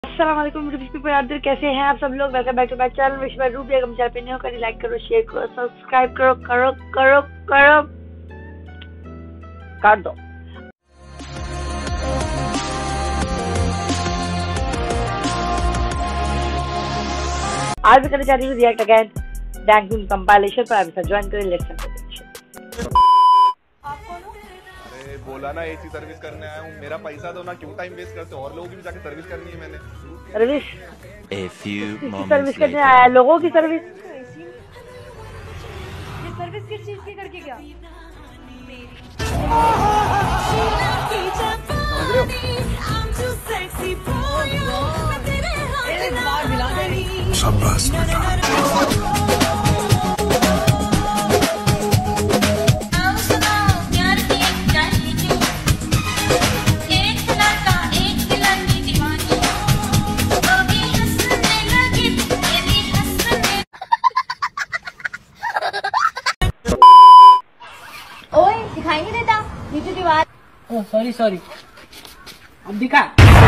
अस्सलाम वालेकुम people out there, कैसे हैं आप सब लोग। Welcome back to my channel wish by Ruby. अगर चैनल पे नए हो करें लाइक करो, शेयर करो, सब्सक्राइब करो करो करो करो कर दो। आज मैं करने जा रही हूँ रिएक्ट अगेन डैंगून कंपाइलेशन पर। आप ज्वाइन करें, लेट्स स्टार्ट। अरे बोला ना एसी सर्विस करने आया हूँ, मेरा पैसा दो ना, क्यों टाइम वेस्ट करते हो। और लोगों की भी जाके सर्विस करनी है मैंने। Service A few service moments करने later. आया, लोगों की सर्विस। ये सर्विस किस चीज की करके क्या? शाबाश बेटा। ओए दिखाई नहीं देता नीचे दीवार। ओह सॉरी अब दिखा।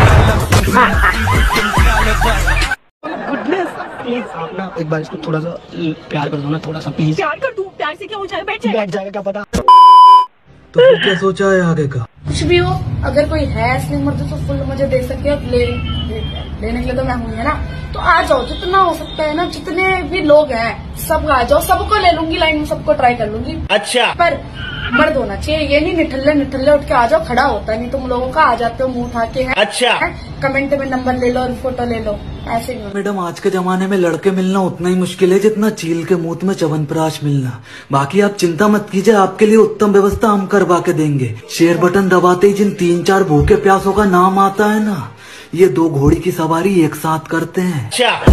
गुडनेस प्लीज आप ना एक बार इसको थोड़ा सा प्यार कर दो ना, थोड़ा सा प्लीज। प्यार कर दूं, प्यार से क्या हो जाएगा? बैठ जाएगा क्या पता। तो फिर क्या सोचा है आगे का? कुछ भी हो, अगर कोई है असली मर्द तो फुल मुझे दे सकते हो। लेने के लिए तो मैं हूँ, है ना। तो आ जाओ, जितना हो सकता है ना, जितने भी लोग हैं सब आ जाओ, सबको ले लूंगी लाइन में, सबको ट्राई कर लूंगी। अच्छा पर मर्द होना चाहिए, ये नहीं निठल्ले उठ के आ जाओ। खड़ा होता नहीं, तुम लोगों का आ जाते हो मुंह उठा के। है अच्छा कमेंट में नंबर ले लो और फोटो ले लो, ऐसे ही। मैडम आज के जमाने में लड़के मिलना उतना ही मुश्किल है जितना चील के मुंह में च्यवनप्राश मिलना। बाकी आप चिंता मत कीजिए, आपके लिए उत्तम व्यवस्था हम करवा के देंगे। शेयर बटन दबाते ही जिन 3-4 भूखे प्यासों का नाम आता है ना, ये 2 घोड़ी की सवारी एक साथ करते हैं।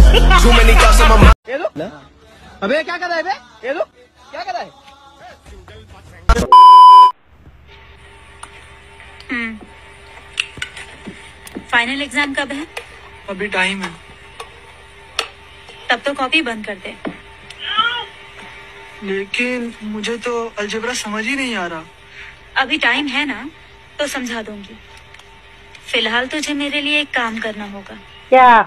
अबे क्या कर रहा है बे? ये लो क्या कर रहा है? फाइनल एग्जाम कब है? अभी टाइम है। तब तो कॉपी बंद कर दे। लेकिन मुझे तो अलजेब्रा समझ ही नहीं आ रहा। अभी टाइम है ना, तो समझा दूंगी। फिलहाल तुझे मेरे लिए एक काम करना होगा। क्या?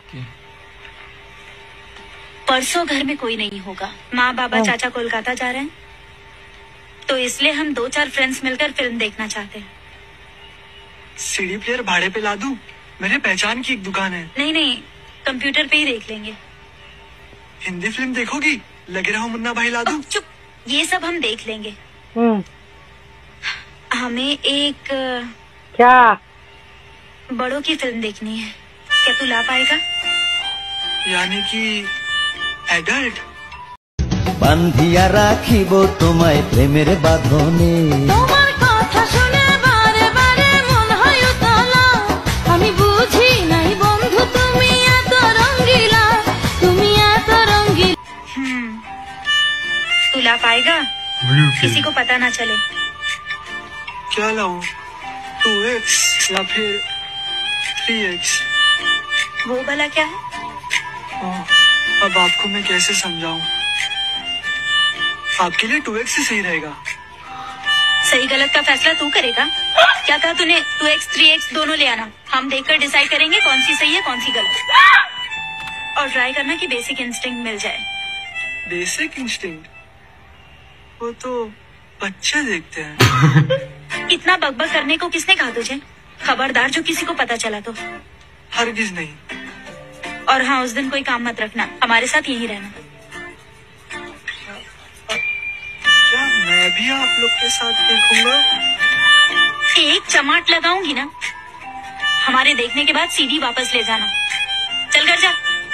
परसों घर में कोई नहीं होगा, माँ बाबा चाचा कोलकाता जा रहे हैं, तो इसलिए हम 2-4 फ्रेंड्स मिलकर फिल्म देखना चाहते हैं। सीडी प्लेयर भाड़े पे ला दूं? मेरे पहचान की एक दुकान है। नहीं, कंप्यूटर पे ही देख लेंगे। हिंदी फिल्म देखोगी? लगे रहो मुन्ना भाई ला दूं? चुप, ये सब हम देख लेंगे। हमें एक क्या? बड़ों की फिल्म देखनी है, क्या तू ला पाएगा? यानी कि एडल्ट? বান্ধিয়া রাখিব তোমায় প্রেমের বাঁধনে। তোমার কথা শুনে বারে বারে মন হয় উতলা। আমি বুঝি নাই বন্ধু তুমি এত রঙ্গিলা, তুমি এত রঙ্গিলা। तू ला पाएगा? किसी को पता ना चले। क्या लाऊं? 2x या फिर 3x? वो भला क्या है? अब आपको मैं कैसे समझाऊं? आपके लिए 2x ही सही रहेगा। सही गलत का फैसला तू करेगा। क्या कहा तूने? 2x 3x दोनों ले आना, हम देखकर डिसाइड करेंगे कौन सी सही है कौन सी गलत। और ट्राई करना कि बेसिक इंस्टिंक्ट मिल जाए। Basic instinct? वो तो बच्चे देखते हैं। इतना बकबक करने को किसने कहा तुझे? खबरदार जो किसी को पता चला तो। हरगिज नहीं। और हाँ, उस दिन कोई काम मत रखना, हमारे साथ यहीं रहना। क्या मैं भी आप लोग के साथ देखूंगा? एक चमाट लगाऊंगी ना, हमारे देखने के बाद सीधी वापस ले जाना। चल कर जा।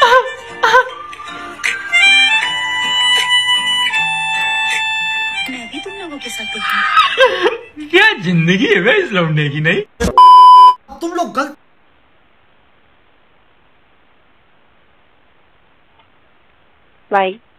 मैं भी तुम लोगों के साथ देखूंगी। क्या जिंदगी है वे इस लौंडे की। नहीं तुम लोग गलत। बाय।